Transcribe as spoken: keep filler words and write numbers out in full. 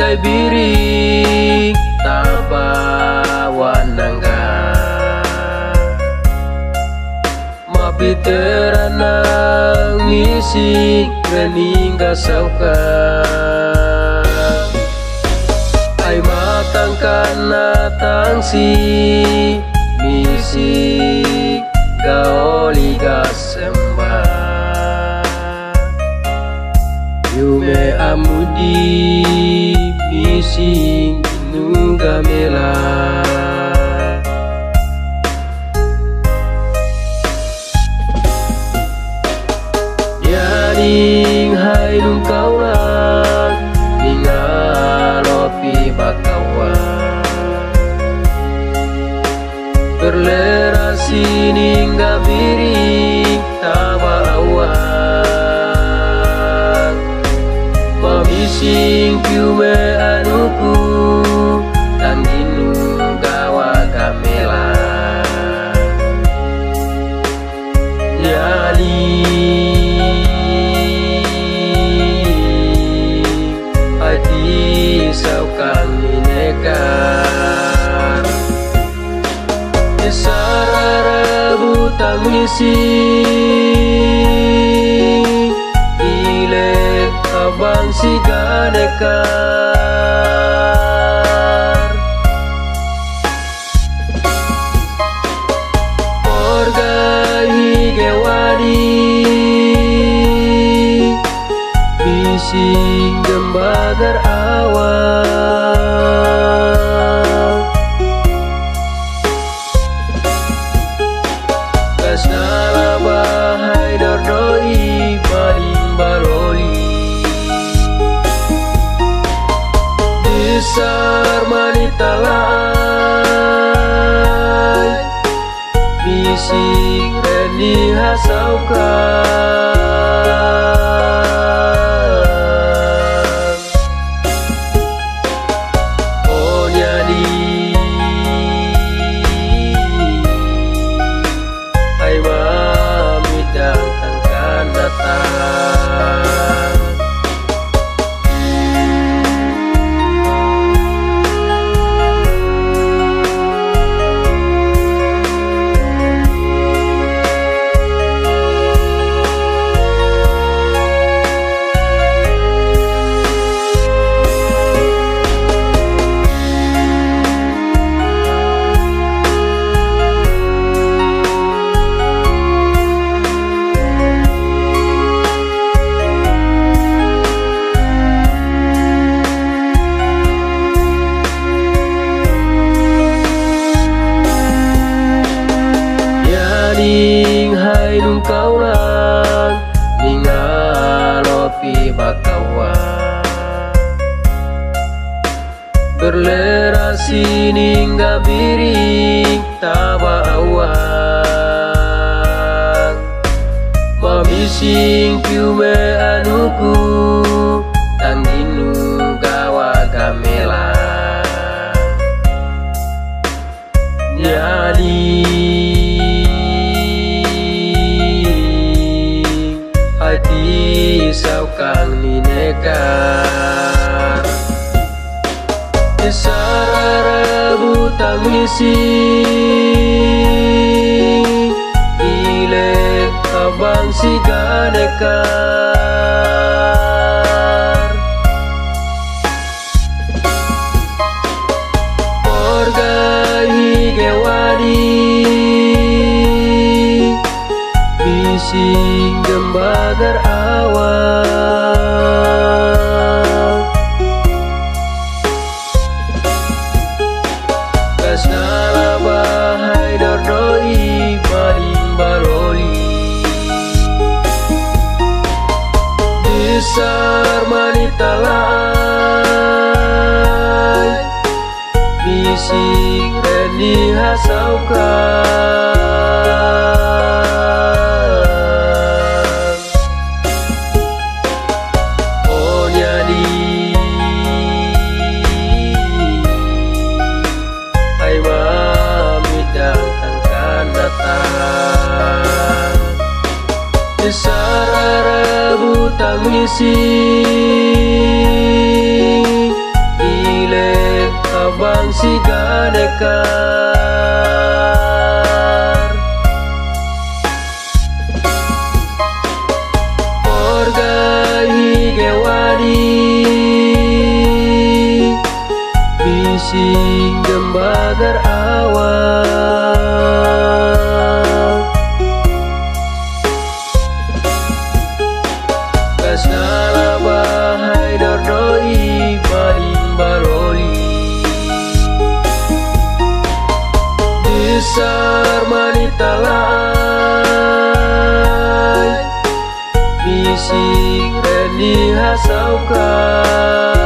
Ai biri tabawan nangga Mapiteranang misi reningga sauka Ai matangkan natangsi misi gaoli gasembah Yume amudi misi nuga mela Yaning hai nung kaulang ningalopi bakawan Berlerasi ningga biring tawa awan Mamising piume anuku tangginu gawa gamela Yali hati saukang minekar Sarara butang misi Ilek abang si ganekar Orga higewadi Bising gembagar awal Kasnala bahai dordoi paling baloli Besar manita lai Bising reni hasaukan Oh nyadi Hai mamidang akan datang Yaning hai nung kaulang ningalopi bakawan Berlerasi ningga biring tawa awan Mamising piume anuku tangginu gawa gamela Nyali hati saukang minekar Sarara butang misi Ilek abang si ganekar Orga higewadi Bising gembagar awal Kasnala bahai dordoi paling baloli Besar manita lai Bising reni hasaukan Oh nyadi Hai mamidang akan datang Sarara butang misi mekar. Orgai gewadi bising gembagar awal. Kasnala bahai dordoi baling baroli besar manita lai bising reni hasaukan.